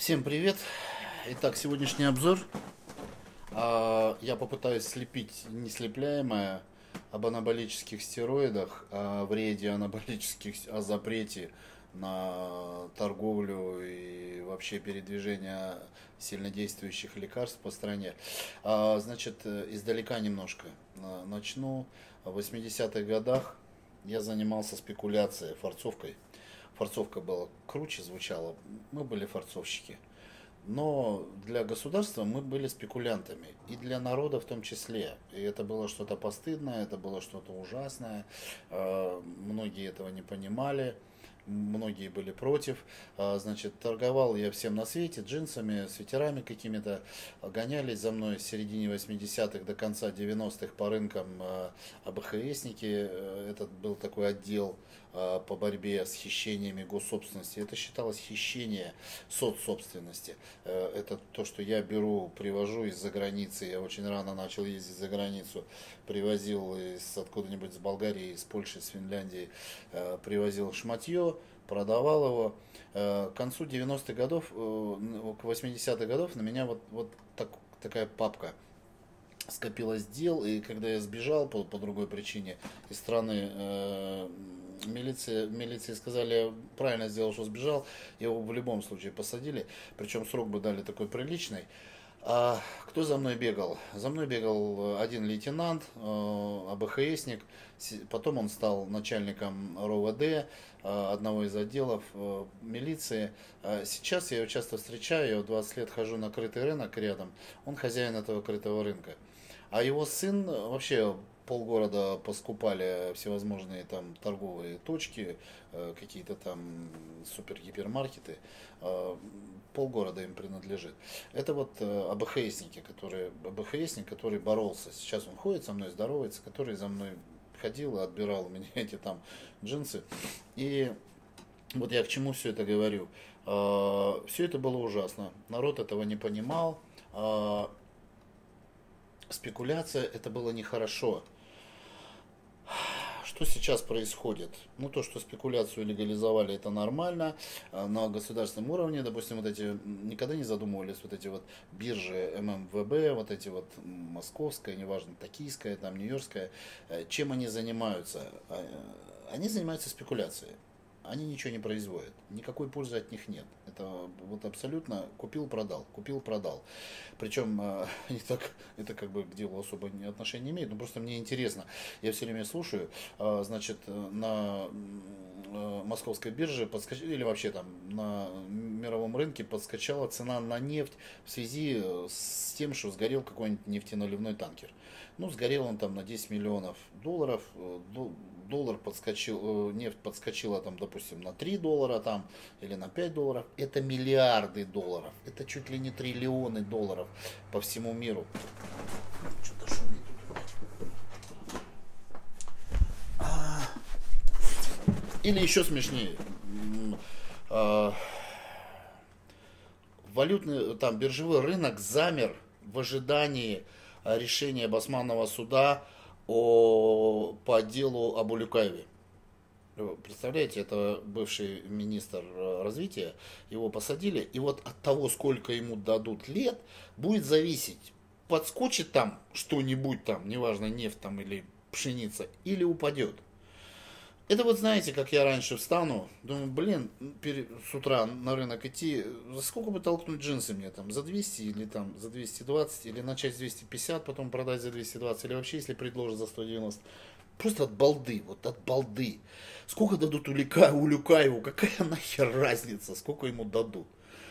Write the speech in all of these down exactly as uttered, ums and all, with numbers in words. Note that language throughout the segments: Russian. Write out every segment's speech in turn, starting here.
Всем привет! Итак, сегодняшний обзор. А, Я попытаюсь слепить неслепляемое об анаболических стероидах, о вреде анаболических, о запрете на торговлю и вообще передвижение сильнодействующих лекарств по стране. А, Значит, издалека немножко а, начну. В восьмидесятых годах я занимался спекуляцией, форцовкой. Форцовка была круче звучала, мы были форцовщики. Но для государства мы были спекулянтами. И для народа в том числе. И это было что-то постыдное, это было что-то ужасное. Э, Многие этого не понимали. Многие были против. А, Значит, торговал я всем на свете, джинсами, свитерами какими-то. Гонялись за мной с середины восьмидесятых до конца девяностых по рынкам э, АБХСники. Э, Этот был такой отдел э, по борьбе с хищениями госсобственности. Это считалось хищение соцсобственности. Э, Это то, что я беру, привожу из-за границы. Я очень рано начал ездить за границу. Привозил из откуда-нибудь с Болгарии, из Польши, с Финляндии. э, Привозил шматье, продавал его. Э, К концу девяностых годов, э, к восьмидесятых годов на меня вот, вот так, такая папка скопилось дел, и когда я сбежал по, по другой причине из страны, э, милиция, милиции сказали, правильно сделал, что сбежал, его в любом случае посадили, причем срок бы дали такой приличный. А кто за мной бегал? За мной бегал один лейтенант, э, АБХСник, С- потом он стал начальником РОВД, э, одного из отделов э, милиции. А сейчас я его часто встречаю, я вот двадцать лет хожу на крытый рынок рядом, он хозяин этого крытого рынка. А его сын э, вообще полгорода поскупали всевозможные там торговые точки, э, какие-то там супер-гипермаркеты. Э, Полгорода им принадлежит. Это вот э, АБХСники, которые, АБХСник, который боролся. Сейчас он ходит со мной, здоровается, который за мной ходил и отбирал у меня эти там джинсы. И вот я к чему все это говорю. Все это было ужасно. Народ этого не понимал. Э, Спекуляция это было нехорошо. Что сейчас происходит? Ну, то, что спекуляцию легализовали, это нормально. А на государственном уровне, допустим, вот эти, никогда не задумывались, вот эти вот биржи ММВБ, вот эти вот московская, неважно, токийская, там, нью-йоркская, э, чем они занимаются? А, э, Они занимаются спекуляцией. Они ничего не производят, никакой пользы от них нет. Это вот абсолютно купил-продал, купил-продал. Причем э, они так, это как бы к делу особо ни- отношения не имеет, но просто мне интересно. Я все время слушаю, э, значит, э, на э, московской бирже подскочила, или вообще там на мировом рынке подскочала цена на нефть в связи э, с тем, что сгорел какой-нибудь нефтеналивной танкер. Ну, сгорел он там на десять миллионов долларов, э, до- доллар подскочил, э, нефть подскочила там, допустим, на три доллара там, или на пять долларов. Это миллиарды долларов, это чуть ли не триллионы долларов по всему миру. Что-то шумит тут. Или еще смешнее. М, а, Валютный, там, биржевой рынок замер в ожидании а, решения Басманного суда о, по делу об Улюкаеве. Вы представляете, это бывший министр э, развития, его посадили, и вот от того, сколько ему дадут лет, будет зависеть, подскочит там что-нибудь там, неважно, нефть там или пшеница, или упадет. Это вот знаете, как я раньше встану, думаю, блин, пере- с утра на рынок идти, за сколько бы толкнуть джинсы мне там, за двести или там за двести двадцать, или начать с двести пятьдесят, потом продать за двести двадцать, или вообще, если предложат за сто девяносто. Просто от балды, вот от балды. Сколько дадут Улюка, Улюкаеву, какая нахер разница, сколько ему дадут.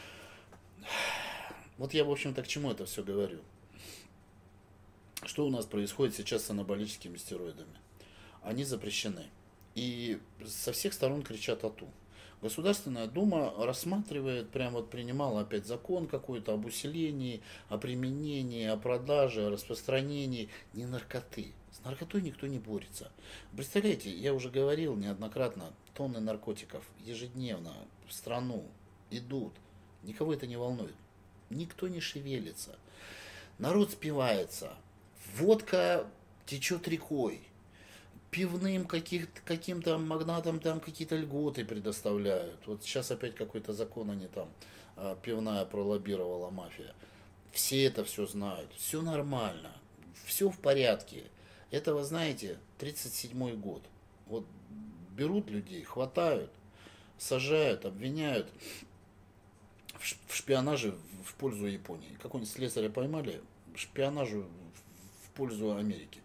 Вот я, в общем-то, к чему это все говорю. Что у нас происходит сейчас с анаболическими стероидами? Они запрещены. И со всех сторон кричат ату. Государственная дума рассматривает, прям вот принимала опять закон какой-то об усилении, о применении, о продаже, о распространении не наркоты. С наркотой никто не борется. Представляете, я уже говорил неоднократно, тонны наркотиков ежедневно в страну идут. Никого это не волнует. Никто не шевелится. Народ спивается. Водка течет рекой. Пивным каких, каким-то магнатам там какие-то льготы предоставляют. Вот сейчас опять какой-то закон они там а, пивная пролоббировала мафия. Все это все знают, все нормально, все в порядке. Это, вы знаете, тридцать седьмой год. Вот берут людей, хватают, сажают, обвиняют в шпионаже в пользу Японии. Какого-нибудь слесаря поймали, шпионажу в пользу Америки,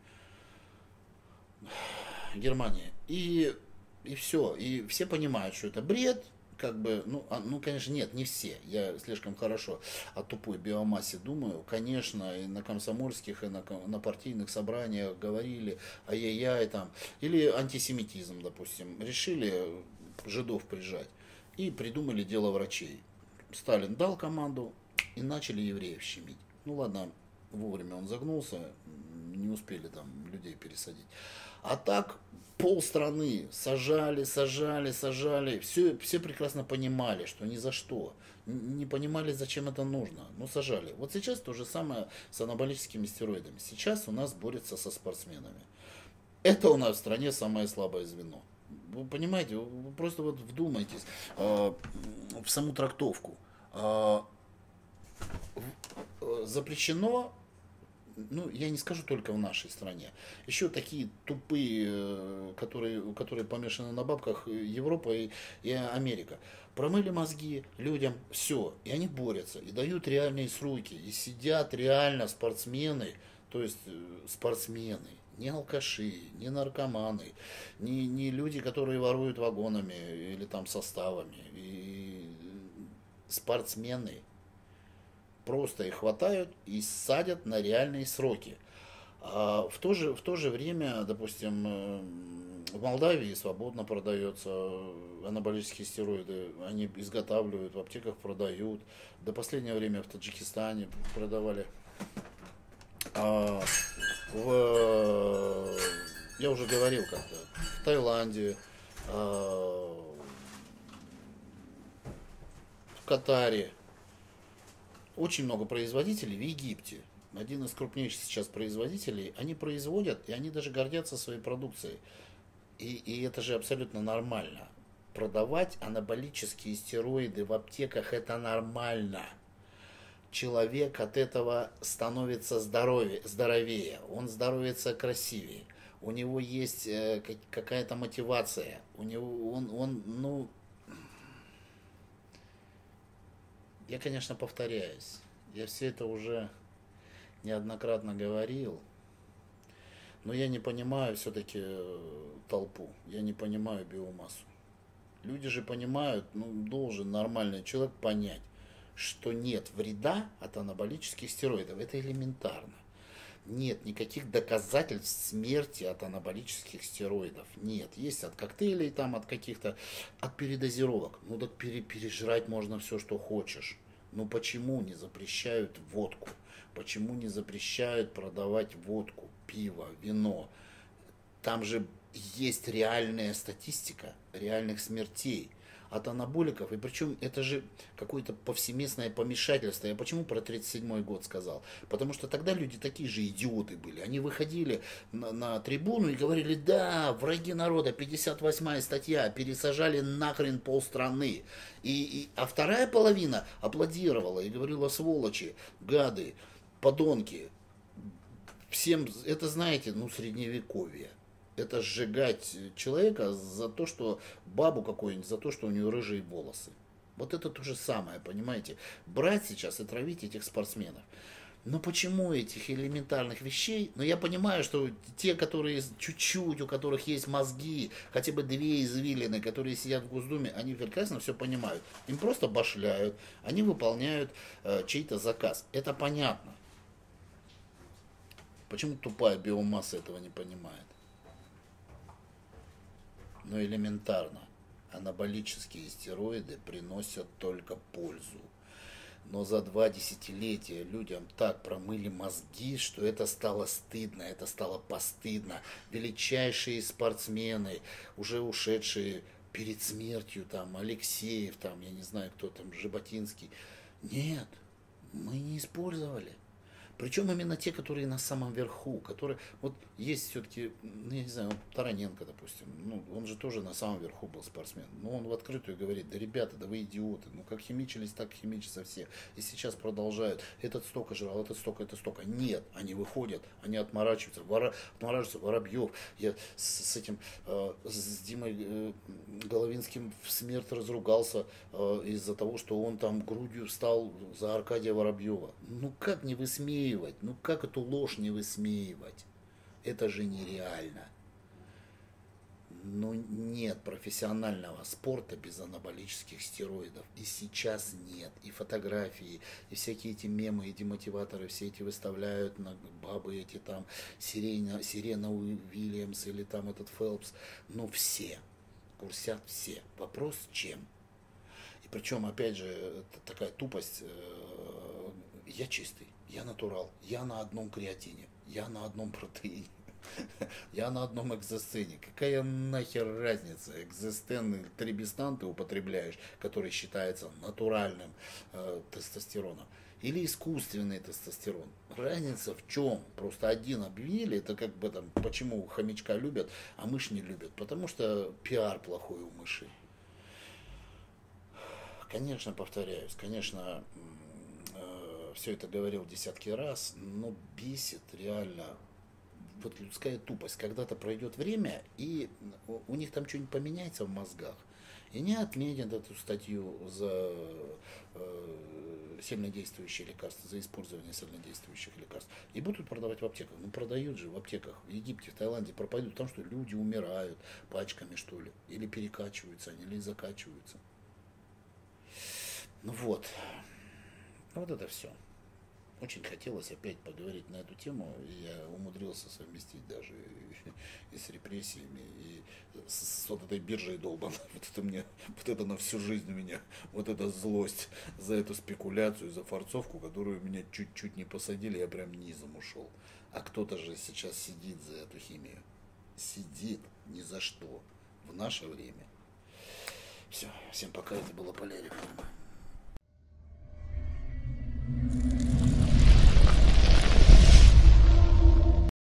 Германии. И, и все. И все понимают, что это бред. Как бы, ну, а, ну, конечно, нет, не все. Я слишком хорошо о тупой биомассе думаю. Конечно, и на комсомольских, и на, на партийных собраниях говорили, ай-яй-яй, там. Или антисемитизм, допустим. Решили жидов прижать. И придумали дело врачей. Сталин дал команду, и начали евреев щемить. Ну ладно, вовремя он загнулся, не успели там людей пересадить. А так полстраны сажали, сажали, сажали. Все, все прекрасно понимали, что ни за что. Не понимали, зачем это нужно. Но сажали. Вот сейчас то же самое с анаболическими стероидами. Сейчас у нас борются со спортсменами. Это у нас в стране самое слабое звено. Вы понимаете, вы просто вот вдумайтесь э, в саму трактовку. Э, э, запрещено, ну, я не скажу только в нашей стране. Еще такие тупые, э, которые, которые помешаны на бабках, Европа и, и Америка. Промыли мозги людям, все, и они борются, и дают реальные сроки, и сидят реально спортсмены, то есть э, спортсмены. Не алкаши, не наркоманы, не, не люди, которые воруют вагонами или там составами. И спортсмены просто их хватают и садят на реальные сроки. А в то же, в то же время, допустим, в Молдавии свободно продается анаболические стероиды. Они изготавливают, в аптеках продают. До последнего времени в Таджикистане продавали. А в, я уже говорил как-то, в Таиланде, в Катаре, очень много производителей, в Египте. Один из крупнейших сейчас производителей, они производят, и они даже гордятся своей продукцией. И, и это же абсолютно нормально. Продавать анаболические стероиды в аптеках — это нормально. Человек от этого становится здоровее, здоровее, он становится красивее, у него есть э, какая-то мотивация, у него он, он, ну, я, конечно, повторяюсь, я все это уже неоднократно говорил, но я не понимаю все-таки толпу, я не понимаю биомассу. Люди же понимают, ну, должен нормальный человек понять, что нет вреда от анаболических стероидов. Это элементарно. Нет никаких доказательств смерти от анаболических стероидов. Нет. Есть от коктейлей, там, от каких-то, от передозировок. Ну так пере, пережрать можно все, что хочешь. Но почему не запрещают водку? Почему не запрещают продавать водку, пиво, вино? Там же есть реальная статистика реальных смертей от анаболиков, и причем это же какое-то повсеместное помешательство. Я почему про тридцать седьмой год сказал? Потому что тогда люди такие же идиоты были. Они выходили на, на трибуну и говорили: да, враги народа, пятьдесят восьмая статья, пересажали нахрен полстраны. И, и, а вторая половина аплодировала и говорила: сволочи, гады, подонки. Всем это, знаете, ну, средневековье. Это сжигать человека за то, что бабу какую-нибудь, за то, что у нее рыжие волосы. Вот это то же самое, понимаете? Брать сейчас и травить этих спортсменов. Но почему этих элементарных вещей? Но я понимаю, что те, которые чуть-чуть, у которых есть мозги, хотя бы две извилины, которые сидят в Госдуме, они прекрасно все понимают. Им просто башляют, они выполняют э, чей-то заказ. Это понятно. Почему тупая биомасса этого не понимает? Но элементарно. Анаболические стероиды приносят только пользу. Но за два десятилетия людям так промыли мозги, что это стало стыдно, это стало постыдно. Величайшие спортсмены, уже ушедшие перед смертью, там, Алексеев, там, я не знаю, кто там, Жаботинский. Нет, мы не использовали. Причем именно те, которые на самом верху, которые, вот есть все-таки, ну, я не знаю, вот Тараненко, допустим, ну, он же тоже на самом верху был спортсмен, но он в открытую говорит: да, ребята, да вы идиоты, ну, как химичились, так химичатся все, и сейчас продолжают, этот столько жрал, этот столько, это столько, нет, они выходят, они отморачиваются, вора, отморачиваются, Воробьев, я с, с этим, э, с Димой э, Головинским в смерть разругался э, из-за того, что он там грудью встал за Аркадия Воробьева. Ну как не высмеивать? Ну как эту ложь не высмеивать? Это же нереально. Ну нет профессионального спорта без анаболических стероидов. И сейчас нет. И фотографии, и всякие эти мемы, и демотиваторы все эти выставляют на бабы эти там, Сирена, Сирена Уильямс или там этот Фелпс. Ну все. Курсят все. Вопрос чем? И причем, опять же, это такая тупость. Я чистый, я натурал, я на одном креатине, я на одном протеине. Я на одном экзостене. Какая нахер разница? Экзостен или трибестан ты употребляешь, который считается натуральным э, тестостероном, или искусственный тестостерон. Разница в чем? Просто один обвинили, это как бы там, почему хомячка любят, а мышь не любят. Потому что пиар плохой у мыши. Конечно, повторяюсь, конечно, э, все это говорил десятки раз, но бесит реально вот людская тупость. Когда-то пройдет время, и у, у них там что-нибудь поменяется в мозгах, и не отменят эту статью за э, сильнодействующие лекарства, за использование сильнодействующих лекарств. И будут продавать в аптеках. Ну, продают же в аптеках. В Египте, в Таиланде пропадут, потому что люди умирают пачками, что ли. Или перекачиваются они, или закачиваются. Ну вот. Вот это все. Очень хотелось опять поговорить на эту тему, и я умудрился совместить даже и, и с репрессиями, и с, с вот этой биржей долбаной. Вот это мне, вот это на всю жизнь у меня, вот эта злость за эту спекуляцию, за форцовку, которую меня чуть-чуть не посадили, я прям низом ушел. А кто-то же сейчас сидит за эту химию. Сидит ни за что в наше время. Все, всем пока, это было Полярик.